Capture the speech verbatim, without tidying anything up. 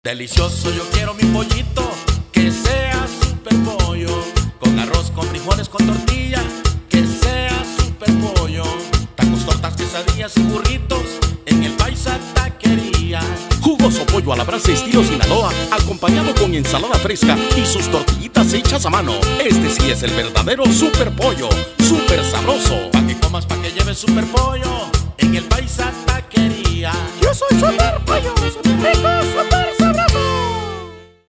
Delicioso, yo quiero mi pollito, que sea super pollo, con arroz, con frijoles, con tortilla, que sea super pollo. Tacos, tortas, quesadillas y burritos, en el Paisa Taquería. Jugoso pollo a la brasa estilo Sinaloa, acompañado con ensalada fresca y sus tortillitas hechas a mano. Este sí es el verdadero super pollo, super sabroso. Pa' que comas, pa' que lleves super pollo, en el Paisa Taquería. Yo soy super